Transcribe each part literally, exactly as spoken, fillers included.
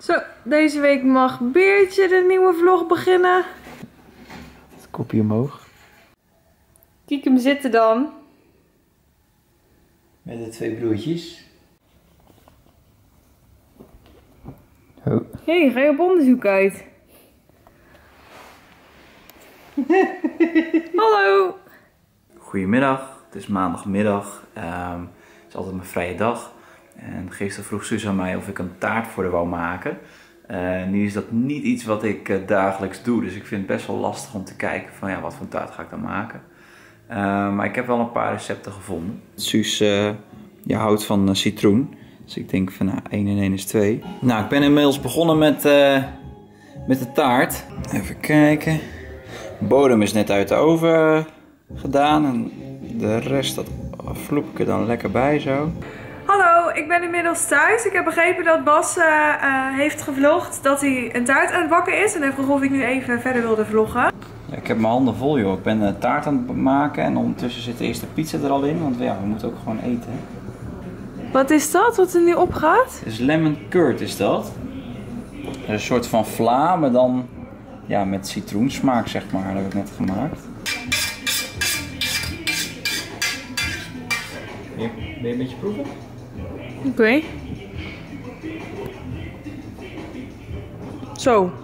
Zo, deze week mag Beertje de nieuwe vlog beginnen. Het kopje omhoog. Kijk hem zitten dan. Met de twee broertjes. Oh. Hé, hey, ga je op onderzoek uit? Hallo! Goedemiddag, het is maandagmiddag. Um, het is altijd mijn vrije dag. En gisteren vroeg Suus aan mij of ik een taart voor haar wou maken. Uh, nu is dat niet iets wat ik uh, dagelijks doe, dus ik vind het best wel lastig om te kijken van ja, wat voor taart ga ik dan maken. Uh, maar ik heb wel een paar recepten gevonden. Suus uh, ja, houdt van uh, citroen, dus ik denk van nou, één en één is twee. Nou, ik ben inmiddels begonnen met, uh, met de taart. Even kijken. De bodem is net uit de oven gedaan en de rest dat vloep ik er dan lekker bij zo. Hallo, ik ben inmiddels thuis. Ik heb begrepen dat Bas uh, uh, heeft gevlogd dat hij een taart aan het bakken is. En hij vroeg of ik nu even verder wilde vloggen. Ja, ik heb mijn handen vol joh. Ik ben een taart aan het maken en ondertussen zit de eerste pizza er al in. Want ja, we moeten ook gewoon eten. Wat is dat wat er nu opgaat? Het is lemon curd is dat. Een soort van vla, maar dan ja, met citroensmaak zeg maar. Dat heb ik net gemaakt. Wil je een beetje proeven? Oké. Okay. Zo.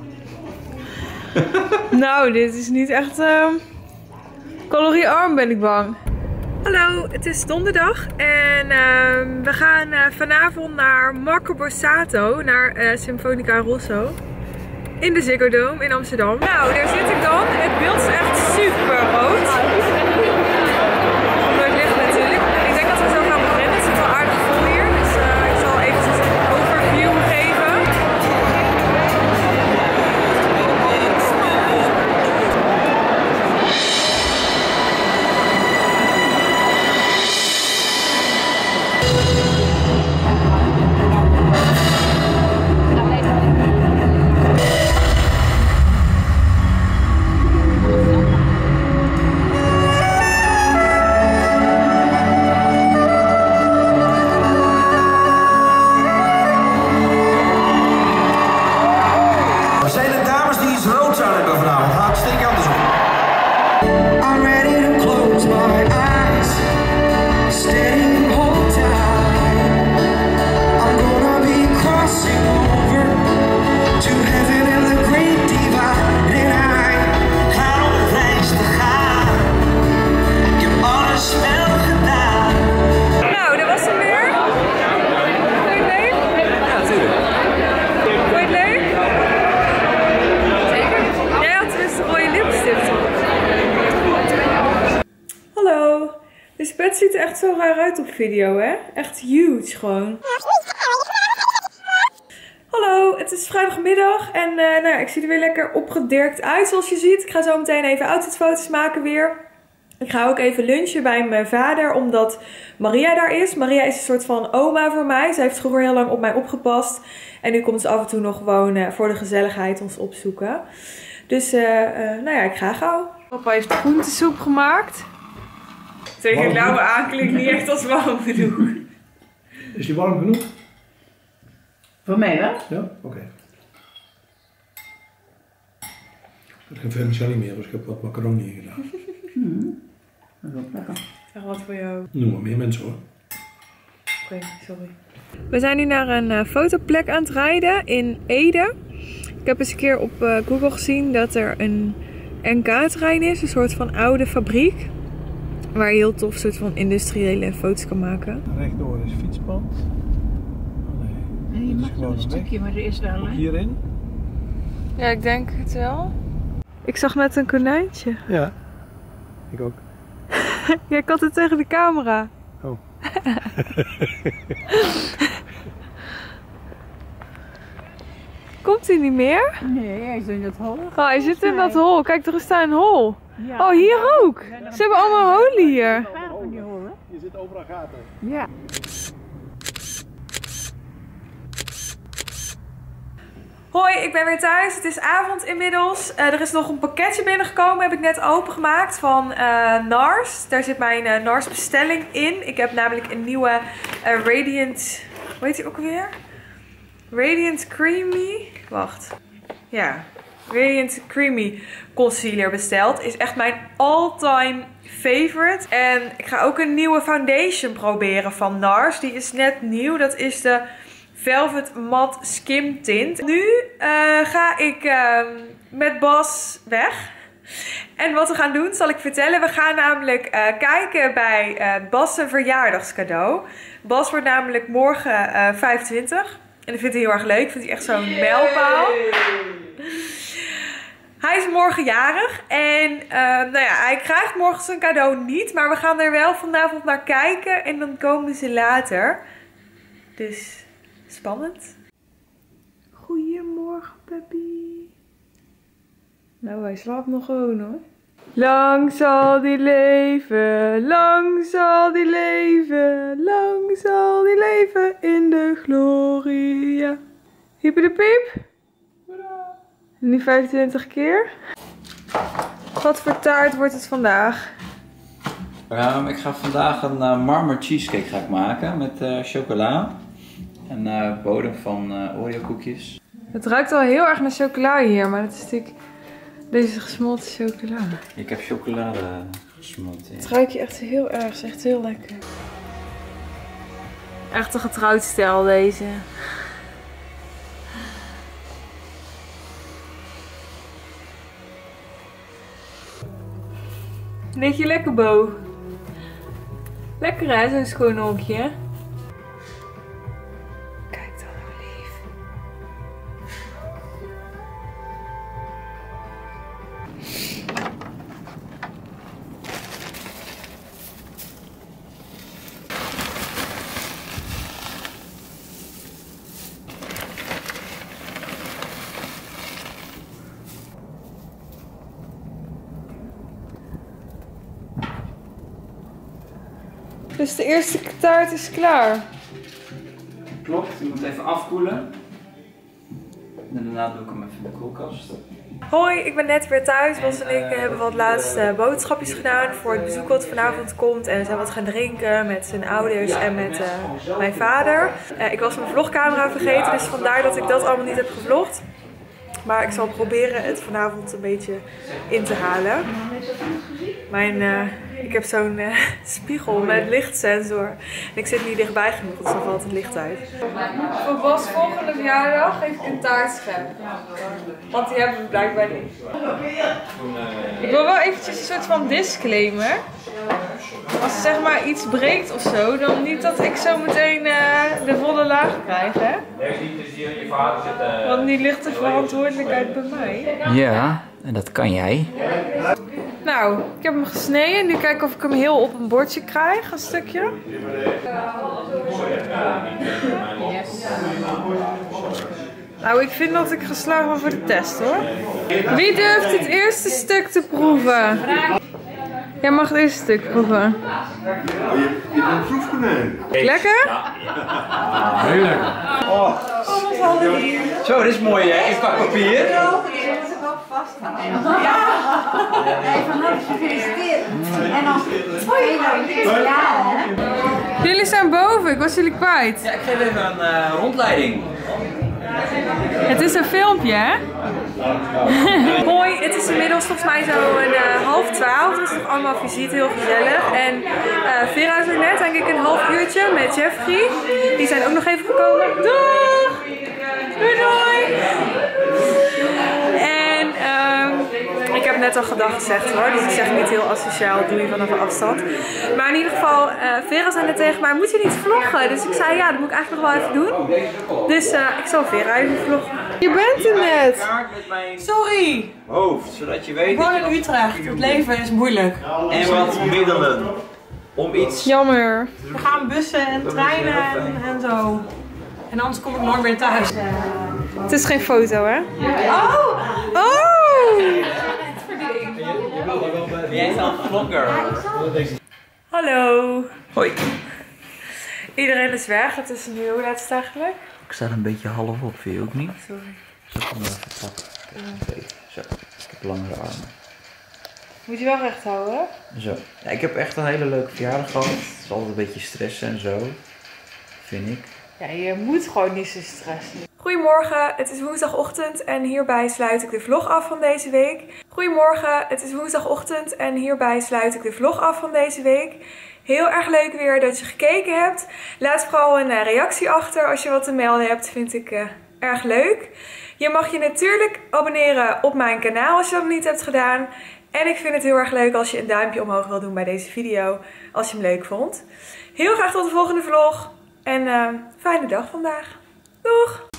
Nou, dit is niet echt uh, caloriearm, ben ik bang. Hallo, het is donderdag en uh, we gaan uh, vanavond naar Marco Borsato, naar uh, Sinfonica Rosso. In de Ziggo Dome in Amsterdam. Nou, daar zit ik dan. Het beeld is echt super rood. Nooit licht natuurlijk. Ik denk dat we zo gaan beginnen. Het zit wel aardig vol hier. Dus uh, ik zal eventjes een overview geven. Het ziet er echt zo raar uit op video, hè? Echt huge gewoon. Hallo, het is vrijdagmiddag en uh, nou ja, ik zie er weer lekker opgedirkt uit zoals je ziet. Ik ga zo meteen even outfitfoto's maken weer. Ik ga ook even lunchen bij mijn vader, omdat Maria daar is. Maria is een soort van oma voor mij. Ze heeft vroeger heel lang op mij opgepast. En nu komt ze af en toe nog gewoon uh, voor de gezelligheid ons opzoeken. Dus uh, uh, nou ja, ik ga gauw. Papa heeft groentesoep gemaakt. Tegen lauwe aan klinkt niet echt als warm genoeg. Is die warm genoeg? Voor mij wel? Ja, oké. Okay. Ik heb geen vermicelli meer, dus ik heb wat macaroni gedaan. Mm. Dat is ook lekker. Zeg wat voor jou. Noem maar meer mensen hoor. Oké, okay, sorry. We zijn nu naar een uh, fotoplek aan het rijden in Ede. Ik heb eens een keer op uh, Google gezien dat er een N K-terrein is, een soort van oude fabriek. Waar je heel tof soort van industriële foto's kan maken. Rechtdoor is fietspad. Oh nee. Nee, je mag wel een stukje, maar er is wel hè? Hierin? Ja, ik denk het wel. Ik zag net een konijntje. Ja, ik ook. Ja, ik had het tegen de camera. Oh. Komt hij niet meer? Nee, hij zit in dat hol. Oh, hij zit in dat hol. Kijk, er is daar een hol. Ja. Oh, hier ook. Ze hebben allemaal holen hier. Je zit overal gaten. Ja. Hoi, ik ben weer thuis. Het is avond inmiddels. Uh, er is nog een pakketje binnengekomen. Heb ik net opengemaakt van uh, Nars. Daar zit mijn uh, Nars bestelling in. Ik heb namelijk een nieuwe uh, Radiant... Hoe heet die ook alweer? Radiant Creamy. Wacht. Ja. Radiant Creamy Concealer besteld. Is echt mijn all-time favorite. En ik ga ook een nieuwe foundation proberen van NARS. Die is net nieuw. Dat is de Velvet Matte Skim Tint. Nu uh, ga ik uh, met Bas weg. En wat we gaan doen zal ik vertellen. We gaan namelijk uh, kijken bij uh, Bas' zijn verjaardagscadeau. Bas wordt namelijk morgen uh, vijfentwintig. En dat vindt hij heel erg leuk. Vindt hij echt zo'n mijlpaal. Hij is morgen jarig. En uh, nou ja, hij krijgt morgen zijn cadeau niet. Maar we gaan er wel vanavond naar kijken. En dan komen ze later. Dus spannend. Goedemorgen, baby. Nou, hij slaapt nog gewoon hoor. Lang zal die leven, lang zal die leven, lang zal die leven in de gloria. Hyper de piep. Nu vijfentwintig keer. Wat voor taart wordt het vandaag? Um, ik ga vandaag een uh, marmer cheesecake ga ik maken met uh, chocola en uh, bodem van uh, Oreo koekjes. Het ruikt al heel erg naar chocola hier, maar dat is natuurlijk deze gesmolten chocola. Ik heb chocolade gesmolten. Ja. Het ruikt je echt heel erg, het is echt heel lekker. Echt een getrouwd stijl deze. Vind je lekker, Bo? Lekker hè, zo'n schoon onkje. Kijk dan hoe lief. Dus de eerste taart is klaar. Klopt, je moet even afkoelen. En daarna doe ik hem even in de koelkast. Hoi, ik ben net weer thuis. Bas en ik hebben wat laatste boodschapjes gedaan voor het bezoek wat vanavond komt. En we zijn wat gaan drinken met zijn ouders en met uh, mijn vader. Uh, ik was mijn vlogcamera vergeten, dus vandaar dat ik dat allemaal niet heb gevlogd. Maar ik zal proberen het vanavond een beetje in te halen. Mijn, uh, ik heb zo'n uh, spiegel met lichtsensor. En ik zit niet dichtbij genoeg, dus dan valt het licht uit. Voor Bas' volgende verjaardag geef ik een taartschep. Want die hebben we blijkbaar niet. Ik wil wel eventjes een soort van disclaimer. Als er zeg maar iets breekt of zo, dan niet dat ik zo meteen uh, de volle laag krijg, hè? Want nu ligt de verantwoordelijkheid bij mij. Ja, en dat kan jij. Nou, ik heb hem gesneden. Nu kijken of ik hem heel op een bordje krijg, een stukje. Nou, ik vind dat ik geslaagd ben voor de test, hoor. Wie durft het eerste stuk te proeven? Jij mag het eerste stuk proeven. Oh, je, je bent proefkonijn. Lekker? Ja. Heel lekker. Oh. Zo, dit is mooi hè, in pakpapier. Jullie zijn boven, ik was jullie kwijt. Ja, ik geef even een uh, rondleiding. Het is een filmpje, hè? Hoi, het is inmiddels volgens mij zo een uh, half twaalf, dus nog allemaal visite, heel gezellig. En uh, Vera is er net, denk ik, een half uurtje met Jeffrey. Die zijn ook nog even gekomen. Doeg! Doei doei! En um, ik heb net al gedag gezegd hoor, dus ik zeg niet heel asociaal, doe je vanaf een afstand. Maar in ieder geval, uh, Vera zei net tegen mij, moet je niet vloggen? Dus ik zei ja, dat moet ik eigenlijk nog wel even doen. Dus uh, ik zal Vera even vloggen. Je bent er net! Sorry! Hoofd, zodat je weet. Ik woon in Utrecht, het leven is moeilijk. En wat middelen om iets. Jammer. We gaan bussen en treinen en, en zo. En anders kom ik nooit meer thuis. Het is geen foto, hè? Oh! Oh! Jij bent een vlogger. Hallo. Hoi. Iedereen is weg. Het is nu, hoe laat is het eigenlijk? Ik sta een beetje half op, vind je ook niet? Sorry. Zo, kom maar even pakken. Zo, ik heb langere armen. Moet je wel recht houden. Zo. Ja, ik heb echt een hele leuke verjaardag gehad. Het is altijd een beetje stressen en zo. Vind ik. Ja, je moet gewoon niet zo stressen. Goedemorgen, het is woensdagochtend en hierbij sluit ik de vlog af van deze week. Goedemorgen, het is woensdagochtend en hierbij sluit ik de vlog af van deze week. Heel erg leuk weer dat je gekeken hebt. Laat vooral een reactie achter als je wat te melden hebt, vind ik uh, erg leuk. Je mag je natuurlijk abonneren op mijn kanaal als je dat nog niet hebt gedaan. En ik vind het heel erg leuk als je een duimpje omhoog wil doen bij deze video, als je hem leuk vond. Heel graag tot de volgende vlog en uh, fijne dag vandaag. Doeg!